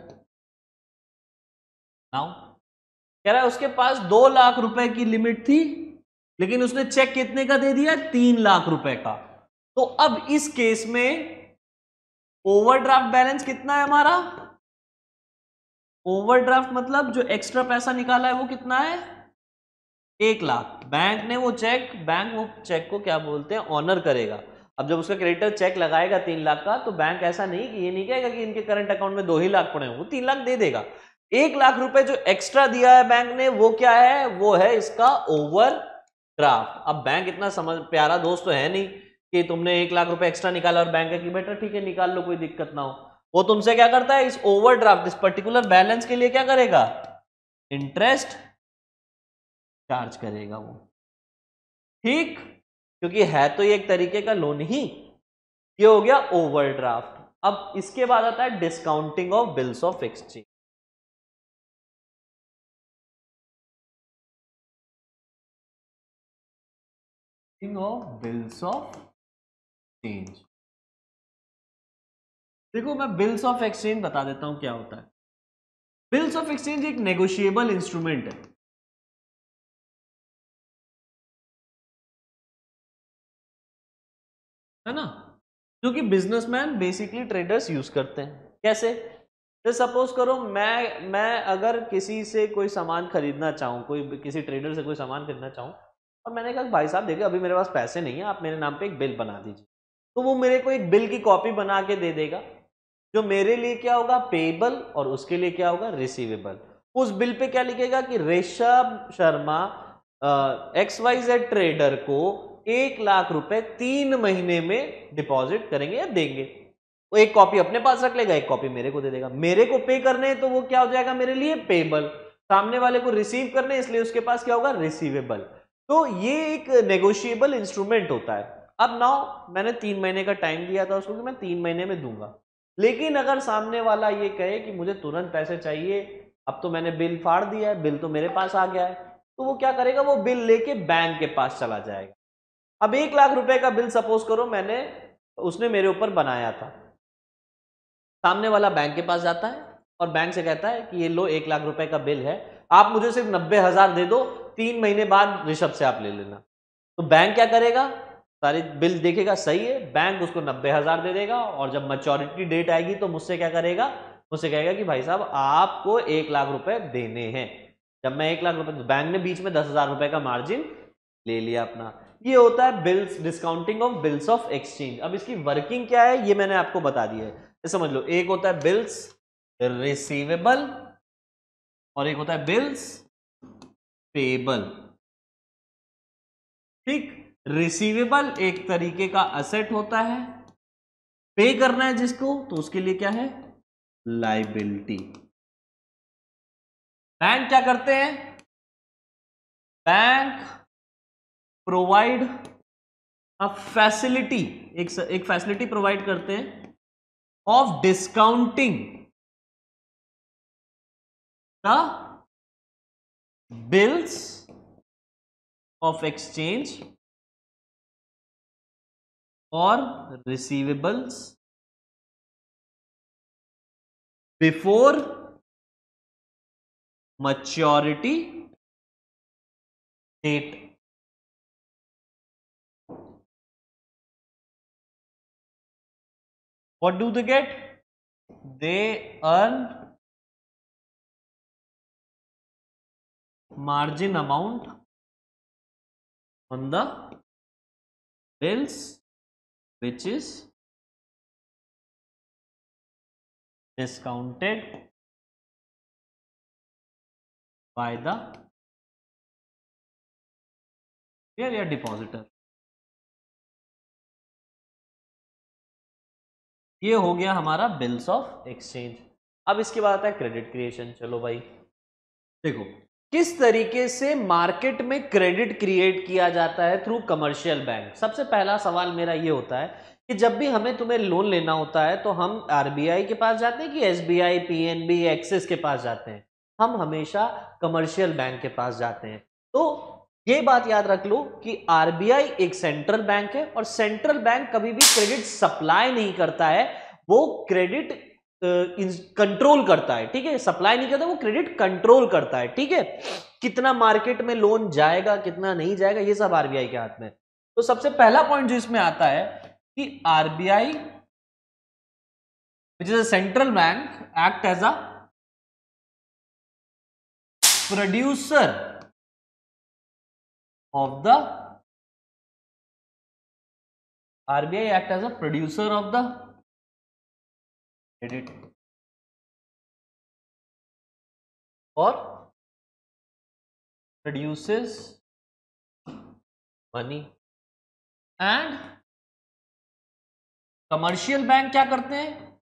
Now कह रहा है उसके पास दो लाख रुपए की लिमिट थी लेकिन उसने चेक कितने का दे दिया? तीन लाख रुपए का। तो अब इस केस में ओवरड्राफ्ट बैलेंस कितना है हमारा? ओवरड्राफ्ट मतलब जो एक्स्ट्रा पैसा निकाला है वो कितना है? एक लाख। बैंक ने वो चेक बैंक वो चेक को क्या बोलते हैं? ऑनर करेगा। अब जब उसका क्रेडिटर चेक लगाएगा तीन लाख का तो बैंक ऐसा नहीं कि ये नहीं कहेगा कि इनके करंट अकाउंट में दो ही लाख पड़े हैं, वो तीन लाख दे देगा। एक लाख रुपए जो एक्स्ट्रा दिया है बैंक ने वो क्या है? वो है इसका ओवरड्राफ्ट। अब बैंक इतना समझ प्यारा दोस्त तो है नहीं कि तुमने एक लाख रुपए एक्स्ट्रा निकाला और बैंक है कि बेटा ठीक है निकाल लो, कोई दिक्कत ना हो। वो तुमसे क्या करता है? इस ओवरड्राफ्ट इस पर्टिकुलर बैलेंस के लिए क्या करेगा? इंटरेस्ट चार्ज करेगा वो। ठीक, क्योंकि है तो ये एक तरीके का लोन ही। ये हो गया ओवरड्राफ्ट। अब इसके बाद आता है discounting of bills of exchange. Of bills of exchange, देखो मैं बिल्स ऑफ एक्सचेंज बता देता हूं क्या होता है। बिल्स ऑफ एक्सचेंज एक नेगोशिएबल इंस्ट्रूमेंट है, है ना, जो कि बिजनेसमैन बेसिकली ट्रेडर्स यूज करते हैं। कैसे? तो सपोज करो मैं मैं अगर किसी से कोई सामान खरीदना चाहूँ, कोई किसी ट्रेडर से कोई सामान खरीदना चाहूँ और मैंने कहा भाई साहब देखिए अभी मेरे पास पैसे नहीं है, आप मेरे नाम पे एक बिल बना दीजिए। तो वो मेरे को एक बिल की कॉपी बना के दे देगा जो मेरे लिए क्या होगा? पेबल, और उसके लिए क्या होगा? रिसीवेबल। उस बिल पे क्या लिखेगा कि Rishabh Sharma X Y Z trader को एक लाख रुपए तीन महीने में डिपॉजिट करेंगे या देंगे। वो एक कॉपी अपने पास रख लेगा, एक कॉपी मेरे को दे देगा। मेरे को पे करने तो वो क्या हो जाएगा मेरे लिए? पेबल। सामने वाले को रिसीव करने इसलिए उसके पास क्या होगा? रिसीवेबल। तो ये एक नेगोशिएबल इंस्ट्रूमेंट होता है। अब नाउ मैंने तीन महीने का टाइम दिया था उसको कि मैं तीन महीने में दूंगा, लेकिन अगर सामने वाला ये कहे कि मुझे तुरंत पैसे चाहिए, अब तो मैंने बिल फाड़ दिया है, बिल तो मेरे पास आ गया है, तो वो क्या करेगा? वो बिल लेके बैंक के पास चला जाएगा। अब एक लाख रुपए का बिल सपोज करो मैंने उसने मेरे ऊपर बनाया था, सामने वाला बैंक के पास जाता है और बैंक से कहता है कि ये लो एक लाख रुपए का बिल है, आप मुझे सिर्फ नब्बे हजार दे दो, तीन महीने बाद ऋषभ से आप ले लेना। तो बैंक क्या करेगा, सारी बिल देखेगा सही है, बैंक उसको नब्बे हजार दे देगा, और जब मैच्योरिटी डेट आएगी तो मुझसे क्या करेगा, मुझसे कहेगा कि भाई साहब आपको एक लाख रुपए देने हैं। जब मैं एक लाख रुपए, बैंक ने बीच में दस हजार रुपए का मार्जिन ले लिया अपना। ये होता है bills, discounting of bills of exchange. अब इसकी वर्किंग क्या है ये मैंने आपको बता दिया है, ये समझ लो। एक होता है बिल्स रिसीवेबल और एक होता है बिल्स पेबल। ठीक, रिसीवेबल एक तरीके का असेट होता है, पे करना है जिसको तो उसके लिए क्या है, लाइबिलिटी। बैंक क्या करते हैं, बैंक प्रोवाइड अ फैसिलिटी, एक एक फैसिलिटी प्रोवाइड करते हैं of discounting the bills of exchange और receivables before maturity date. What do they get? They earn margin amount on the bills which is discounted by the payer या depositor। ये हो गया हमारा बिल्स ऑफ एक्सचेंज। अब इसके बाद आता है क्रेडिट क्रिएशन। चलो भाई देखो किस तरीके से मार्केट में क्रेडिट क्रिएट किया जाता है थ्रू कमर्शियल बैंक। सबसे पहला सवाल मेरा ये होता है कि जब भी हमें तुम्हें लोन लेना होता है तो हम आरबीआई के पास जाते हैं कि एसबीआई, पीएनबी, एक्सिस के पास जाते हैं? हम हमेशा कमर्शियल बैंक के पास जाते हैं। तो ये बात याद रख लो कि आरबीआई एक सेंट्रल बैंक है और सेंट्रल बैंक कभी भी क्रेडिट सप्लाई नहीं करता है, वो क्रेडिट कंट्रोल uh, करता है। ठीक है, सप्लाई नहीं करता, वो क्रेडिट कंट्रोल करता है। ठीक है, कितना मार्केट में लोन जाएगा कितना नहीं जाएगा ये सब आरबीआई के हाथ में। तो सबसे पहला पॉइंट जो इसमें आता है कि RBI which is a central bank act as a producer of the R B I act as a producer of the credit or produces money। and commercial bank क्या करते हैं,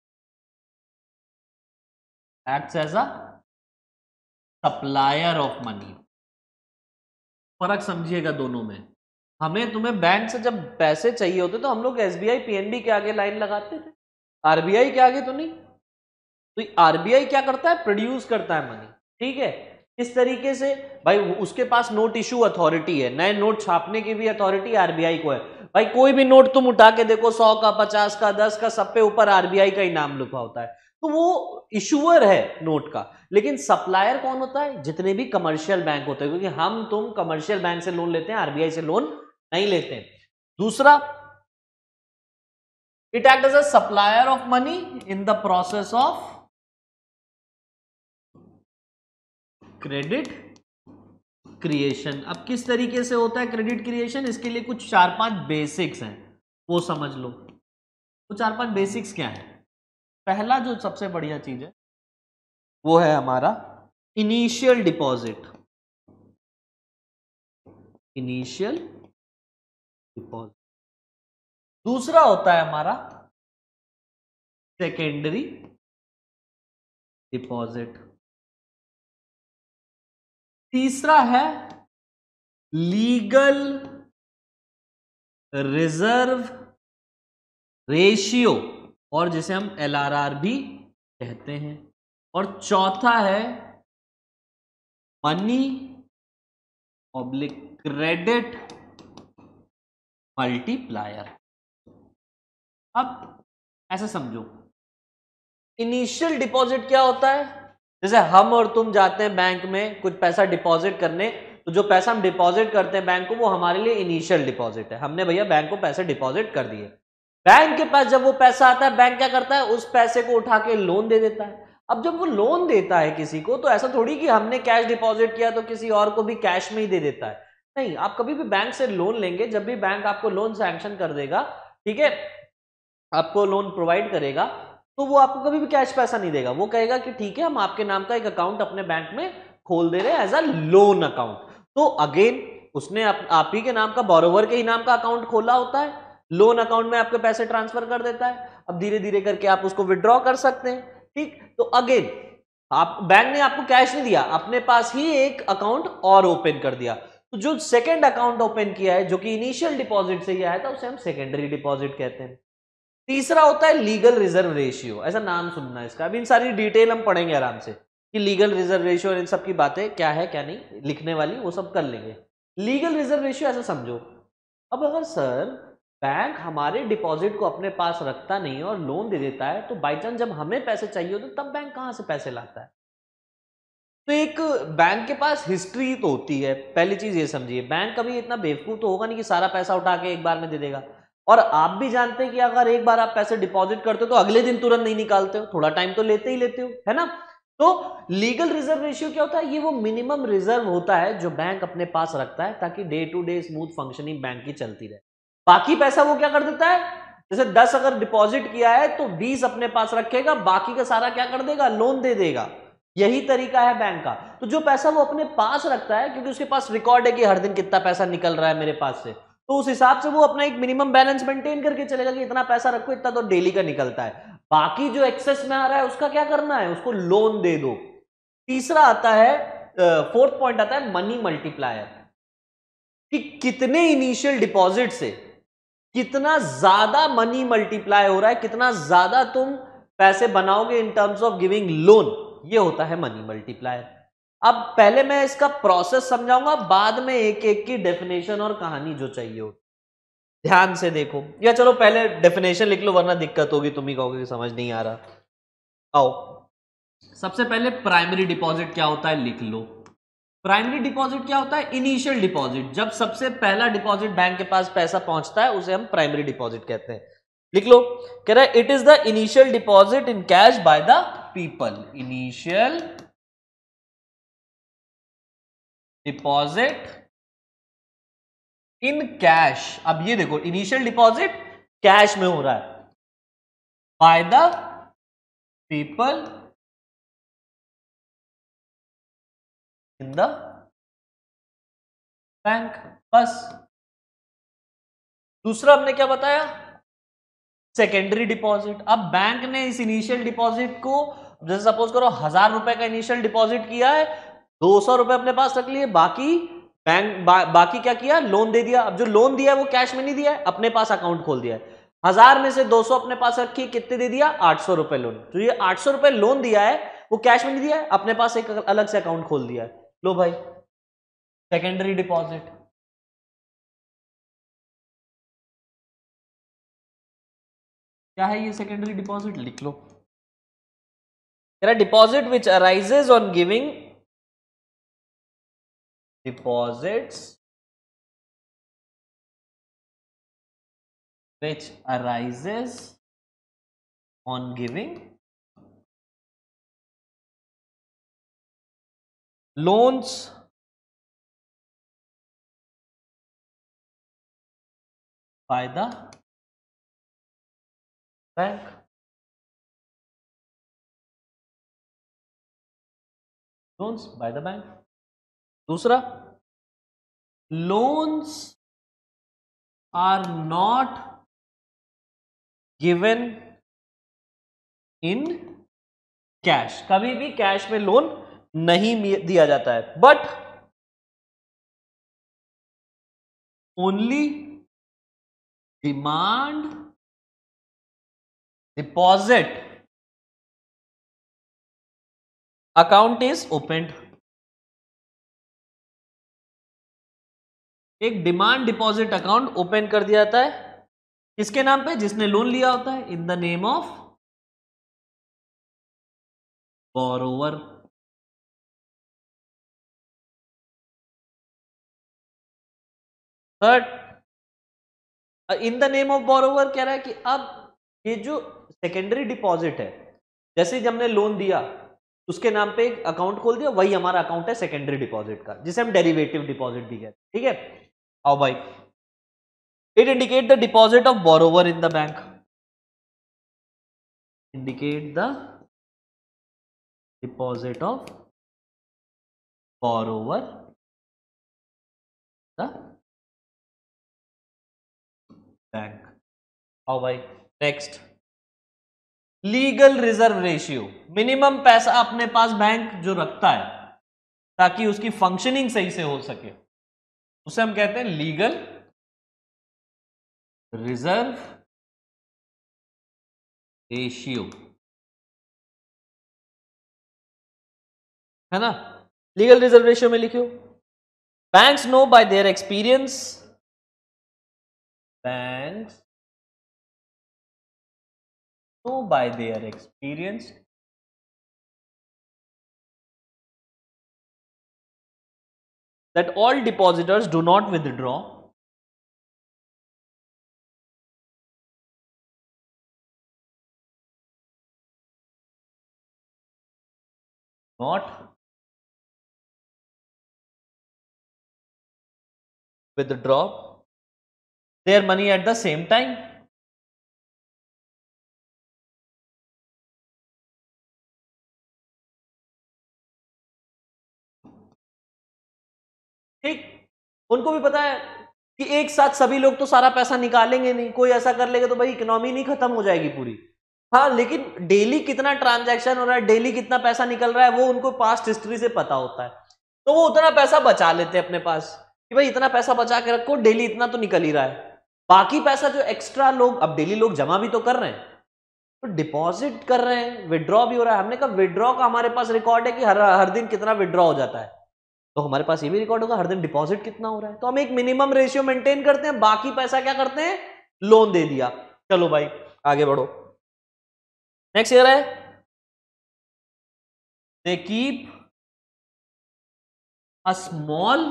acts as a supplier of money। फर्क समझिएगा दोनों में। हमें तुम्हें बैंक से जब पैसे चाहिए होते तो हम लोग एसबीआई, पीएनबी के आगे लाइन लगाते थे, आरबीआई के आगे तो नहीं। तो आरबीआई क्या करता है, प्रोड्यूस करता है मनी। ठीक है, इस तरीके से भाई उसके पास नोट इशू अथॉरिटी है, नए नोट छापने की भी अथॉरिटी आरबीआई को है। भाई कोई भी नोट तुम उठा के देखो, सौ का, पचास का, दस का, सब पे ऊपर आरबीआई का ही नाम लिखा होता है। तो वो इशूअर है नोट का। लेकिन सप्लायर कौन होता है, जितने भी कमर्शियल बैंक होते हैं, क्योंकि हम तुम कमर्शियल बैंक से लोन लेते हैं, आरबीआई से लोन नहीं लेते हैं। दूसरा, it act as a supplier of money in the process of credit creation. अब किस तरीके से होता है क्रेडिट क्रिएशन, इसके लिए कुछ चार पांच बेसिक्स हैं, वो समझ लो। तो चार पांच बेसिक्स क्या है? पहला जो सबसे बढ़िया चीज है वो है हमारा इनिशियल डिपॉजिट। Initial deposit. दूसरा होता है हमारा सेकेंडरी डिपॉजिट। तीसरा है लीगल रिजर्व रेशियो, और जिसे हम एलआरआर भी कहते हैं। और चौथा है मनी ऑब्लिक क्रेडिट मल्टीप्लायर। अब ऐसे समझो, इनिशियल डिपॉजिट क्या होता है, जैसे हम और तुम जाते हैं बैंक में कुछ पैसा डिपॉजिट करने, तो जो पैसा हम डिपॉजिट करते हैं बैंक को, वो हमारे लिए इनिशियल डिपॉजिट है। हमने भैया बैंक को पैसे डिपॉजिट कर दिए। बैंक के पास जब वो पैसा आता है, बैंक क्या करता है, उस पैसे को उठा के लोन दे देता है। अब जब वो लोन देता है किसी को, तो ऐसा थोड़ी कि हमने कैश डिपॉजिट किया तो किसी और को भी कैश में ही दे देता है। नहीं, आप कभी भी बैंक से लोन लेंगे, जब भी बैंक आपको लोन सैंक्शन कर देगा, ठीक है, आपको लोन प्रोवाइड करेगा, तो वो आपको कभी भी कैश पैसा नहीं देगा। वो कहेगा कि ठीक है, हम आपके नाम का एक अकाउंट अपने बैंक में खोल दे रहे हैं एज अ लोन अकाउंट। तो अगेन उसने आप, आप ही के नाम का, बोरोवर के ही नाम का अकाउंट खोला होता है, लोन अकाउंट में आपके पैसे ट्रांसफर कर देता है। अब धीरे धीरे करके आप उसको विड्रॉ कर सकते हैं। ठीक, तो अगेन आप, बैंक ने आपको कैश नहीं दिया, अपने पास ही एक अकाउंट और ओपन कर दिया। तो जो सेकेंड अकाउंट ओपन किया है, जो कि इनिशियल डिपॉजिट से ही आया था, उसे हम सेकेंडरी डिपॉजिट कहते हैं। तीसरा होता है लीगल रिजर्व रेशियो। ऐसा नाम सुनना है इसका, अभी इन सारी डिटेल हम पढ़ेंगे आराम से कि लीगल रिजर्व रेशियो और इन सब की बातें क्या है क्या नहीं, लिखने वाली वो सब कर लेंगे। लीगल रिजर्व रेशियो ऐसा समझो, अब अगर सर बैंक हमारे डिपॉजिट को अपने पास रखता नहीं है और लोन दे देता है, तो बाई चांस जब हमें पैसे चाहिए होते, तब बैंक कहां से पैसे लाता है? तो एक बैंक के पास हिस्ट्री तो होती है। पहली चीज ये समझिए, बैंक कभी इतना बेवकूफ तो होगा नहीं कि सारा पैसा उठा के एक बार में दे देगा। और आप भी जानते हैं कि अगर एक बार आप पैसे डिपॉजिट करते हो तो अगले दिन तुरंत नहीं निकालते हो, थोड़ा टाइम तो लेते ही लेते हो, है ना। तो लीगल रिजर्व रेशियो क्या होता है? ये वो मिनिमम रिजर्व होता है जो बैंक अपने पास रखता है, ताकि day to day smooth functioning bank की चलती रहे। बाकी पैसा वो क्या कर देता है, जैसे दस अगर डिपॉजिट किया है तो बीस अपने पास रखेगा, बाकी का सारा क्या कर देगा, लोन दे देगा। यही तरीका है बैंक का। तो जो पैसा वो अपने पास रखता है, क्योंकि उसके पास रिकॉर्ड है कि हर दिन कितना पैसा निकल रहा है मेरे पास से, तो उस हिसाब से वो अपना एक मिनिमम बैलेंस मेंटेन करके चलेगा कि इतना पैसा रखो, इतना तो डेली का निकलता है। बाकी जो एक्सेस में आ रहा है उसका क्या करना है, उसको लोन दे दो। तीसरा आता है, फोर्थ पॉइंट आता है मनी मल्टीप्लायर, कि कितने इनिशियल डिपॉजिट से कितना ज्यादा मनी मल्टीप्लाई हो रहा है, कितना ज्यादा तुम पैसे बनाओगे in terms of giving loan, ये होता है मनी मल्टीप्लायर। अब पहले मैं इसका प्रोसेस समझाऊंगा, बाद में एक एक की डेफिनेशन और कहानी जो चाहिए हो, ध्यान से देखो। या चलो पहले डेफिनेशन लिख लो, वरना दिक्कत होगी, तुम ही कहोगे कि समझ नहीं आ रहा। आओ, सबसे पहले प्राइमरी डिपॉजिट क्या होता है लिख लो। प्राइमरी डिपॉजिट क्या होता है? Initial deposit. जब सबसे पहला डिपॉजिट बैंक के पास पैसा पहुंचता है, उसे हम प्राइमरी डिपॉजिट कहते हैं। लिख लो, कह रहा है it is the initial deposit in cash by the people. Initial deposit in cash. अब ये देखो, इनिशियल डिपॉजिट कैश में हो रहा है, by the people in the bank, बस। दूसरा हमने क्या बताया? Secondary deposit. अब बैंक ने इस इनिशियल डिपॉजिट को, जैसे सपोज करो हजार रुपए का इनिशियल डिपॉजिट किया है, दो सौ रुपए अपने पास रख लिए, बाकी बैंक बा, बाकी क्या किया, लोन दे दिया। अब जो लोन दिया है वो कैश में नहीं दिया है, अपने पास अकाउंट खोल दिया है। हजार में से दो सौ अपने पास रखी, कितने दे दिया, आठ सौ रुपए लोन। तो ये आठ सौ रुपए लोन दिया है, वो कैश में नहीं दिया है, अपने पास एक अलग से अकाउंट खोल दिया है। लो भाई, सेकेंडरी डिपॉजिट। क्या है ये सेकेंडरी डिपॉजिट? लिख लो, deposit which arises on giving deposits which arises on giving loans by the bank। loans by the bank। दूसरा, loans are not given in cash। कभी भी कैश में लोन नहीं दिया जाता है, but only demand deposit account is opened. एक डिमांड डिपॉजिट अकाउंट ओपन कर दिया जाता है, किसके नाम पे? जिसने लोन लिया होता है, in the name of borrower. Third, in the name of borrower कह रहा है कि अब ये जो सेकेंडरी डिपॉजिट है, जैसे ही हमने लोन दिया उसके नाम पे एक अकाउंट खोल दिया, वही हमारा अकाउंट है सेकेंडरी डिपॉजिट का, जिसे हम डेरिवेटिव डिपॉजिट भी कहते हैं। ठीक है, आओ भाई, it indicate the deposit of borrower in the bank, indicate the deposit of borrower the bank. आओ भाई next, legal reserve ratio, minimum पैसा अपने पास बैंक जो रखता है ताकि उसकी फंक्शनिंग सही से हो सके, उसे हम कहते हैं लीगल रिजर्व रेशियो, है ना। लीगल रिजर्व रेशियो में लिखियो, banks know by their experience, banks know by their experience that all depositors do not withdraw not withdraw their money at the same time। ठीक, उनको भी पता है कि एक साथ सभी लोग तो सारा पैसा निकालेंगे नहीं, कोई ऐसा कर लेगा तो भाई इकोनॉमी नहीं खत्म हो जाएगी पूरी। हाँ, लेकिन डेली कितना ट्रांजैक्शन हो रहा है, डेली कितना पैसा निकल रहा है, वो उनको पास्ट हिस्ट्री से पता होता है, तो वो उतना पैसा बचा लेते हैं अपने पास कि भाई इतना पैसा बचा के रखो, डेली इतना तो निकल ही रहा है। बाकी पैसा जो एक्स्ट्रा लोग, अब डेली लोग जमा भी तो कर रहे हैं, तो डिपॉजिट कर रहे हैं, विड्रॉ भी हो रहा है। हमने कहा विड्रॉ का हमारे पास रिकॉर्ड है कि हर हर दिन कितना विड्रॉ हो जाता है, तो हमारे पास ये भी रिकॉर्ड होगा हर दिन डिपॉजिट कितना हो रहा है, तो हम एक मिनिमम रेशियो मेंटेन करते हैं, बाकी पैसा क्या करते हैं, लोन दे दिया। चलो भाई आगे बढ़ो, नेक्स्ट ईयर है, they keep a small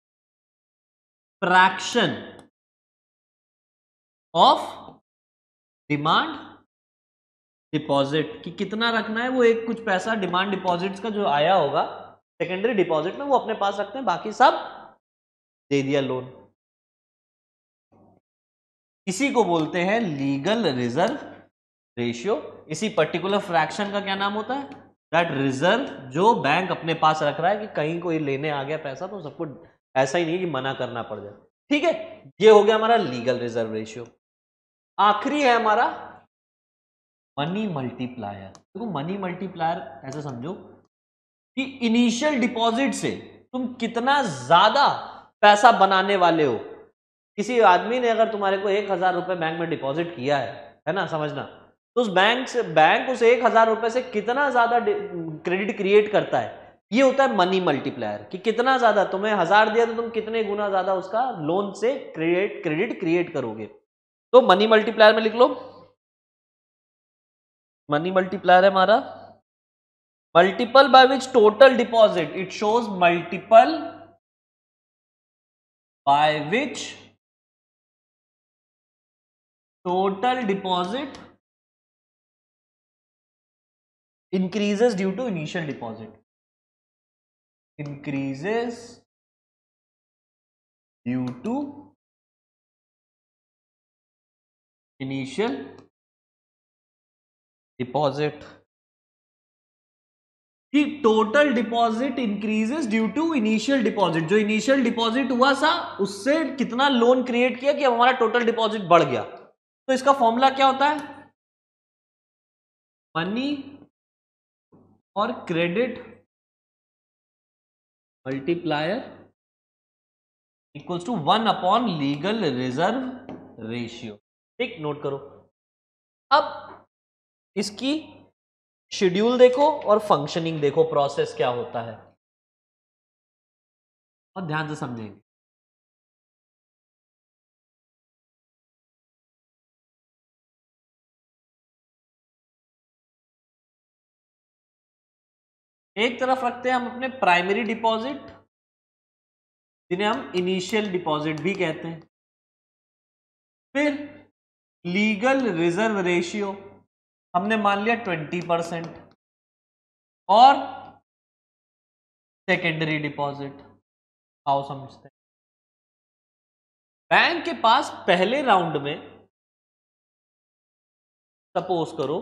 fraction of demand deposit, कि कितना रखना है, वो एक कुछ पैसा डिमांड डिपॉजिट्स का जो आया होगा सेकेंडरी डिपॉजिट में, वो अपने पास रखते हैं, बाकी सब दे दिया लोन। इसी को बोलते हैं लीगल रिजर्व रेशियो। इसी पर्टिकुलर फ्रैक्शन का क्या नाम होता है, दैट रिजर्व जो बैंक अपने पास रख रहा है कि कहीं कोई लेने आ गया पैसा तो सबको ऐसा ही नहीं कि मना करना पड़ जाए। ठीक है, ये हो गया हमारा लीगल रिजर्व रेशियो। आखिरी है हमारा मनी मल्टीप्लायर। देखो मनी मल्टीप्लायर ऐसे समझो कि इनिशियल डिपॉजिट से तुम कितना ज्यादा पैसा बनाने वाले हो। किसी आदमी ने अगर तुम्हारे को एक हजार रुपए बैंक में डिपॉजिट किया है है ना, समझना, तो उस बैंक से बैंक उस एक हजार रुपए से कितना ज्यादा क्रेडिट क्रिएट करता है, ये होता है मनी मल्टीप्लायर। कि कितना ज्यादा, तुम्हें हजार दिया तो तुम कितने गुना ज्यादा उसका लोन से क्रिएट क्रेडिट क्रिएट करोगे। तो मनी मल्टीप्लायर में लिख लो, मनी मल्टीप्लायर है हमारा multiple by which total deposit, it shows multiple by which total deposit increases due to initial deposit, increases due to initial deposit। कि total deposit increases due to initial deposit, जो इनिशियल डिपॉजिट हुआ था उससे कितना लोन क्रिएट किया कि हमारा टोटल डिपॉजिट बढ़ गया। तो इसका फॉर्मूला क्या होता है, मनी और credit multiplier equals to one upon legal reserve ratio. ठीक, नोट करो। अब इसकी शेड्यूल देखो और फंक्शनिंग देखो, प्रोसेस क्या होता है, और ध्यान से समझेंगे। एक तरफ रखते हैं हम अपने प्राइमरी डिपॉजिट जिन्हें हम इनिशियल डिपॉजिट भी कहते हैं। फिर लीगल रिजर्व रेशियो हमने मान लिया ट्वेंटी परसेंट, और सेकेंडरी डिपॉजिट आओ समझते हैं। बैंक के पास पहले राउंड में सपोज करो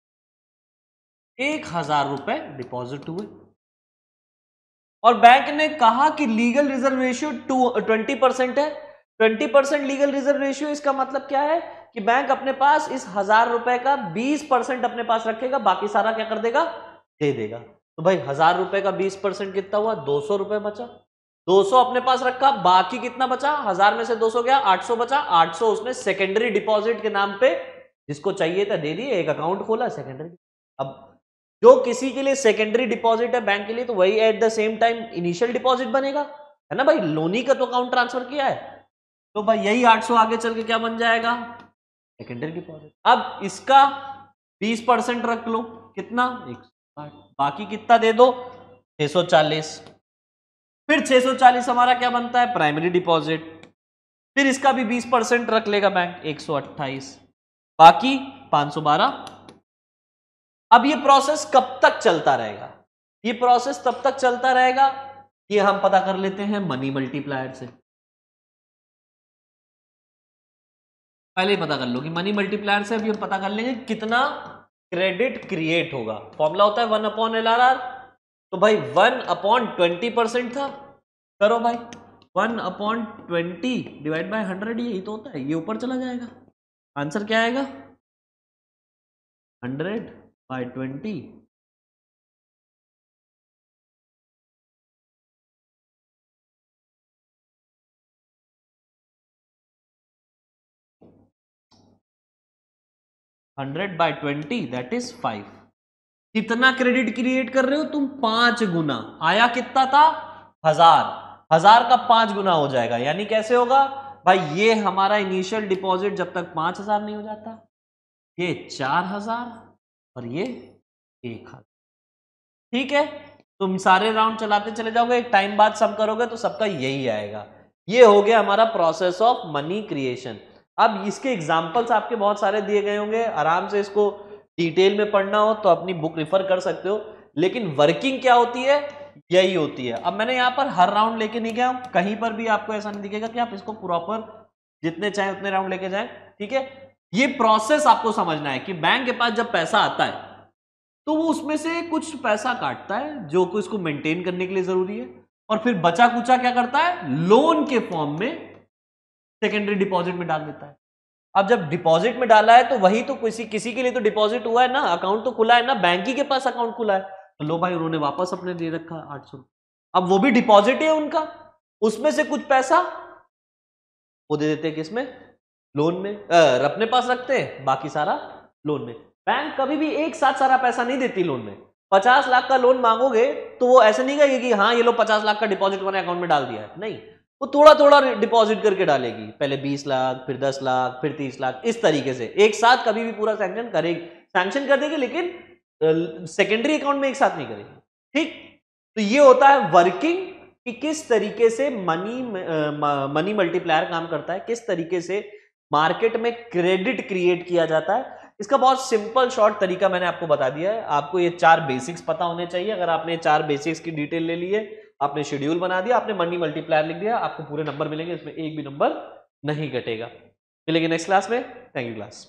एक हजार रुपए डिपॉजिट हुए, और बैंक ने कहा कि legal reserve ratio to twenty percent है। Twenty percent legal reserve ratio, इसका मतलब क्या है कि बैंक अपने पास इस हजार रुपए का बीस परसेंट अपने पास रखेगा, बाकी सारा क्या कर देगा, दे देगा। तो भाई हजार रुपए का बीस परसेंट कितना हुआ, दो सौ रुपए बचा। दो सौ अपने पास रखा, बाकी कितना बचा, हजार में से दो सौ गया, आठ सौ बचा। आठ सौ उसने सेकेंडरी डिपॉजिट के नाम पे जिसको चाहिए था दे दिए, एक अकाउंट खोला सेकेंडरी। अब जो किसी के लिए सेकेंडरी डिपॉजिट है बैंक के लिए, तो वही at the same time initial deposit बनेगा, है ना भाई। लोनी का तो अकाउंट ट्रांसफर किया है, तो भाई यही आठ सौ आगे चल के क्या बन जाएगा, सेकेंडरी डिपॉजिट। अब इसका बीस परसेंट रख लो, कितना, एक सौ साठ। बाकी कितना दे दो, छह सौ चालीस। फिर छह सौ चालीस हमारा क्या बनता है, प्राइमरी डिपॉजिट। फिर इसका भी बीस परसेंट रख लेगा बैंक, एक सौ अट्ठाईस। बाकी पांच सौ बारह। अब ये प्रोसेस कब तक चलता रहेगा, ये प्रोसेस तब तक चलता रहेगा, ये हम पता कर लेते हैं मनी मल्टीप्लायर से। पहले ही पता कर लो कि मनी मल्टीप्लायर से अभी हम पता कर लेंगे कितना क्रेडिट क्रिएट होगा। फॉर्मूला होता है one upon L R R. तो भाई वन अपॉन ट्वेंटी परसेंट था, करो भाई one upon twenty divide by hundred, यही तो होता है, ये ऊपर चला जाएगा। आंसर क्या आएगा, hundred by twenty. Hundred by twenty that is five. कितना क्रेडिट क्रिएट कर रहे हो तुम, पांच गुना। आया कितना था, हजार। हजार का पांच गुना हो जाएगा, यानी कैसे होगा भाई, ये हमारा इनिशियल डिपॉजिट जब तक पांच हजार नहीं हो जाता, ये चार हजार और ये एक हजार। ठीक है, तुम सारे राउंड चलाते चले जाओगे, एक टाइम बाद सम करोगे तो सबका यही आएगा। ये हो गया हमारा प्रोसेस ऑफ मनी क्रिएशन। अब इसके एग्जांपल्स आपके बहुत सारे दिए गए होंगे, आराम से इसको डिटेल में पढ़ना हो तो अपनी बुक रेफर कर सकते हो, लेकिन वर्किंग क्या होती है, यही होती है। अब मैंने यहाँ पर हर राउंड लेके नहीं गया, कहीं पर भी आपको ऐसा नहीं दिखेगा कि आप इसको प्रॉपर जितने चाहे उतने राउंड लेके जाएं। ठीक है, ये प्रोसेस आपको समझना है कि बैंक के पास जब पैसा आता है तो वो उसमें से कुछ पैसा काटता है जो कि उसको मेंटेन करने के लिए जरूरी है, और फिर बचा कुचा क्या करता है, लोन के फॉर्म में सेकेंडरी डिपॉजिट में डाल देता है। अब जब डिपॉजिट में डाला है तो वही तो किसी किसी के लिए तो डिपॉजिट हुआ है ना, अकाउंट तो खुला है ना, बैंक ही के पास अकाउंट खुला है, तो लो भाई उन्होंने वापस अपने दे रखा आठ सौ। अब वो भी डिपॉजिट है उनका, उसमें से कुछ पैसा वो दे देते हैं किसमें, लोन में, आ, अपने पास रखते हैं, बाकी सारा लोन में। बैंक कभी भी एक साथ सारा पैसा नहीं देती लोन में। पचास लाख का लोन मांगोगे तो वो ऐसे नहीं कहेगी कि हाँ ये लो पचास लाख का डिपॉजिट मैंने अकाउंट में डाल दिया है, नहीं, वो थोड़ा थोड़ा डिपॉजिट करके डालेगी, पहले बीस लाख, फिर दस लाख, फिर तीस लाख, इस तरीके से एक साथ कभी भी पूरा सैंक्शन करेगी, सैंक्शन कर देगी, लेकिन सेकेंडरी अकाउंट में एक साथ नहीं करेगी। ठीक, तो ये होता है वर्किंग कि किस तरीके से मनी मनी मल्टीप्लायर काम करता है, किस तरीके से मार्केट में क्रेडिट क्रिएट किया जाता है। इसका बहुत सिंपल शॉर्ट तरीका मैंने आपको बता दिया है। आपको ये चार बेसिक्स पता होने चाहिए। अगर आपने चार बेसिक्स की डिटेल ले ली है, आपने शेड्यूल बना दिया, आपने मनी मल्टीप्लायर लिख दिया, आपको पूरे नंबर मिलेंगे, इसमें एक भी नंबर नहीं घटेगा। मिलेंगे नेक्स्ट क्लास में। Thank you class.